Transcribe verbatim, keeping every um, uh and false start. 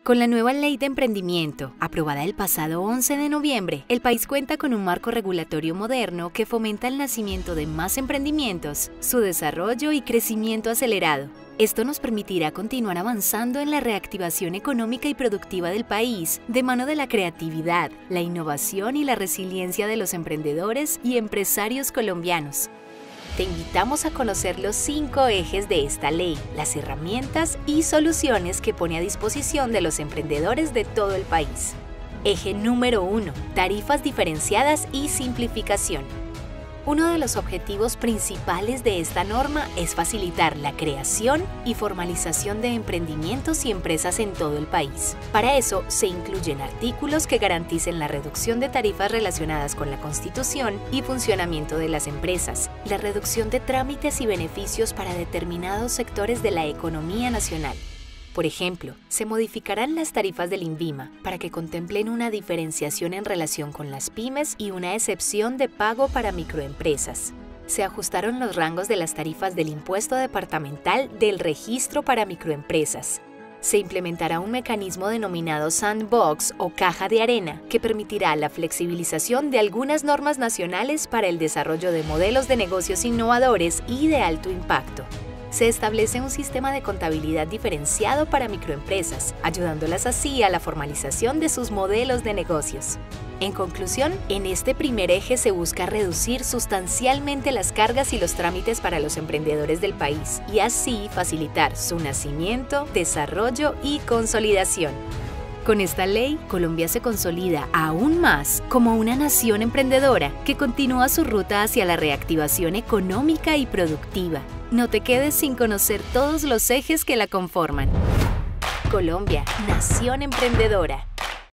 Con la nueva Ley de Emprendimiento, aprobada el pasado once de noviembre, el país cuenta con un marco regulatorio moderno que fomenta el nacimiento de más emprendimientos, su desarrollo y crecimiento acelerado. Esto nos permitirá continuar avanzando en la reactivación económica y productiva del país, de mano de la creatividad, la innovación y la resiliencia de los emprendedores y empresarios colombianos. Te invitamos a conocer los cinco ejes de esta ley, las herramientas y soluciones que pone a disposición de los emprendedores de todo el país. Eje número uno. Tarifas diferenciadas y simplificación. Uno de los objetivos principales de esta norma es facilitar la creación y formalización de emprendimientos y empresas en todo el país. Para eso, se incluyen artículos que garanticen la reducción de tarifas relacionadas con la constitución y funcionamiento de las empresas, la reducción de trámites y beneficios para determinados sectores de la economía nacional. Por ejemplo, se modificarán las tarifas del INVIMA para que contemplen una diferenciación en relación con las pymes y una excepción de pago para microempresas. Se ajustaron los rangos de las tarifas del impuesto departamental del registro para microempresas. Se implementará un mecanismo denominado Sandbox o caja de arena que permitirá la flexibilización de algunas normas nacionales para el desarrollo de modelos de negocios innovadores y de alto impacto. Se establece un sistema de contabilidad diferenciado para microempresas, ayudándolas así a la formalización de sus modelos de negocios. En conclusión, en este primer eje se busca reducir sustancialmente las cargas y los trámites para los emprendedores del país y así facilitar su nacimiento, desarrollo y consolidación. Con esta ley, Colombia se consolida aún más como una nación emprendedora que continúa su ruta hacia la reactivación económica y productiva. No te quedes sin conocer todos los ejes que la conforman. Colombia, nación emprendedora.